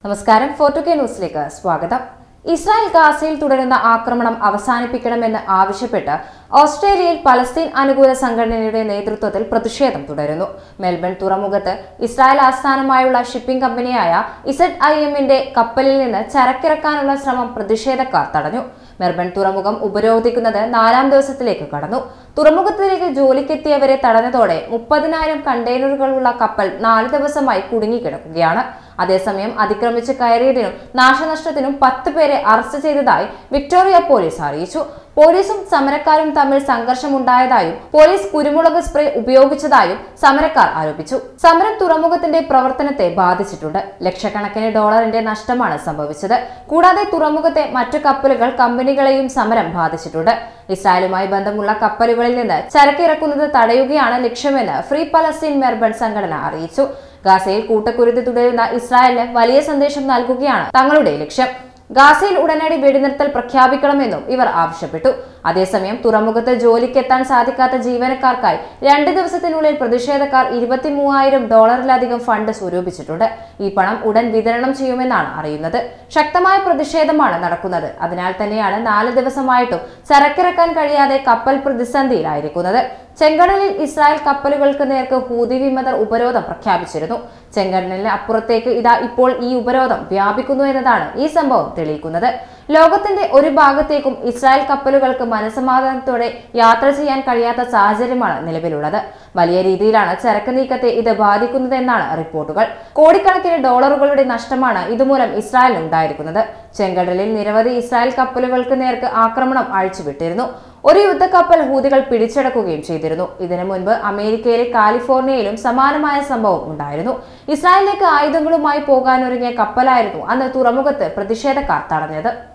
നമസ്കാരം, 4K ന്യൂസിലേക്ക് സ്വാഗതം. ഇസ്രായേൽ ഗാസയിൽ തുടരുന്ന ആക്രമണം അവസാനിപ്പിക്കണമെന്ന് ആവശ്യപ്പെട്ട് ഓസ്ട്രേലിയയിൽ പലസ്തീൻ അനുകൂല സംഘടനയുടെ നേതൃത്വത്തിൽ പ്രതിഷേധം തുടരുന്നു. മെൽബൺ തുറമുഖത്ത് ഇസ്രായേൽ ആസ്ഥാനമായുള്ള ഷിപ്പിംഗ് കമ്പനിയായ ZIMന്റെ കപ്പലിൽ നിന്ന് ചരക്കിറക്കാനുള്ള ശ്രമം പ്രതിഷേധക്കാർ തടഞ്ഞു. മെൽബൺ തുറമുഖം ഉപരോധിക്കുന്നത് 4ാം ദിവസത്തിലേക്ക് കടന്നു. തുറമുഖത്തിലേക്ക് ജോലിക്കെത്തിയവരെ തടഞ്ഞതോടെ 30,000 കണ്ടെയ്നറുകളുള്ള കപ്പൽ 4 ദിവസമായി കുടുങ്ങിക്കിടക്കുകയാണ്. അതേസമയം അതിക്രമിച്ച് കയറിയതിനും നാശനഷ്ടത്തിനും 10 പേരെ അറസ്റ്റ് ചെയ്തതായി വിക്ടോറിയ പോലീസ് അറിയിച്ചു. പോലീസും സമരക്കാരും തമ്മിൽ സംഘർഷമുണ്ടായതായും പോലീസ് കുരുമുളക് സ്പ്രേ ഉപയോഗിച്ചതായും സമരക്കാർ ആരോപിച്ചു. സമരം തുറമുഖത്തിന്റെ പ്രവർത്തനത്തെ ബാധിച്ചിട്ടുണ്ട്. ലക്ഷക്കണക്കിന് ഡോളറിന്റെ നഷ്ടമാണ് സംഭവിച്ചത്. കൂടാതെ തുറമുഖത്തെ മറ്റു കപ്പലുകൾ കമ്പനികളെയും സമരം ബാധിച്ചിട്ടുണ്ട്. ഇസ്രായേലുമായി ബന്ധമുള്ള കപ്പലുകളിൽ നിന്ന് ചരക്കിറക്കുന്നത് തടയുകയാണ് ലക്ഷ്യമെന്ന് ഫ്രീ പലസ്തീൻ മെൽബൺ സംഘടന അറിയിച്ചു. ഗാസയിൽ കൂട്ടക്കുരുതി തുടരുന്ന ഇസ്രായേലിന് വലിയ സന്ദേശം നൽകുകയാണ് തങ്ങളുടെ ലക്ഷ്യം. ഗാസയിൽ ഉടനടി വെടിനിർത്തൽ പ്രഖ്യാപിക്കണമെന്നും ഇവർ ആവശ്യപ്പെട്ടു. അതേസമയം തുറമുഖത്ത് ജോലിക്കെത്താൻ സാധിക്കാത്ത ജീവനക്കാർക്കായി 2 ദിവസത്തിനുള്ളിൽ പ്രതിഷേധക്കാർ $23,000 ഫണ്ട് സ്വരൂപിച്ചിട്ടുണ്ട്. ഈ പണം ഉടൻ വിതരണം ചെയ്യുമെന്നാണ് അറിയുന്നത്. ശക്തമായ പ്രതിഷേധമാണ് നടക്കുന്നത്. അതിനാൽ തന്നെയാണ് 4 ദിവസമായിട്ടും ചരക്കിറക്കാൻ കഴിയാതെ കപ്പൽ പ്രതിസന്ധിയിലായിരിക്കുന്നത്. ചെങ്കടലിൽ ഇസ്രായേൽ കപ്പലുകൾക്ക് നേർക്ക് ഹൂതി വിമതർ ഉപരോധം പ്രഖ്യാപിച്ചിരുന്നു. ചെങ്കടലിന് അപ്പുറത്തേക്ക് ഇപ്പോൾ ഈ ഉപരോധം വ്യാപിക്കുന്നു എന്നതാണ് ഈ സംഭവം തെളിയിക്കുന്നത്. ലോകത്തിന്റെ ഒരു ഭാഗത്തേക്കും ഇസ്രായേൽ കപ്പലുകൾക്ക് മനസമാധാനത്തോടെ യാത്ര ചെയ്യാൻ കഴിയാത്ത സാഹചര്യമാണ് നിലവിലുള്ളത്. വലിയ രീതിയിലാണ് ചരക്ക് നീക്കത്തെ ഇത് ബാധിക്കുന്നതെന്നാണ് റിപ്പോർട്ടുകൾ. കോടിക്കണക്കിന് ഡോളറുകളുടെ നഷ്ടമാണ് ഇതുമൂലം ഇസ്രായേലിന് ഉണ്ടായിരിക്കുന്നത്. ചെങ്കടലിൽ നിരവധി ഇസ്രായേൽ കപ്പലുകൾക്ക് നേർക്ക് ആക്രമണം അഴിച്ചുവിട്ടിരുന്നു. ഒരു യുദ്ധക്കപ്പൽ ഹൂതികൾ പിടിച്ചടക്കുകയും ചെയ്തിരുന്നു. ഇതിനു മുൻപ് അമേരിക്കയിലെ കാലിഫോർണിയയിലും സമാനമായ സംഭവം ഉണ്ടായിരുന്നു. ഇസ്രായേലിലേക്ക് ആയുധങ്ങളുമായി പോകാനൊരുങ്ങിയ കപ്പലായിരുന്നു അന്ന് തുറമുഖത്ത് പ്രതിഷേധക്കാർ തടഞ്ഞത്.